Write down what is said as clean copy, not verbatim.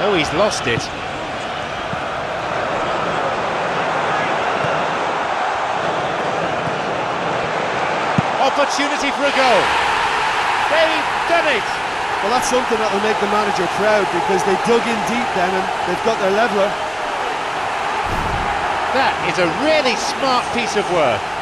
Oh, he's lost it. Opportunity for a goal. They've done it. Well, that's something that will make the manager proud, because they dug in deep then and they've got their leveller. That is a really smart piece of work.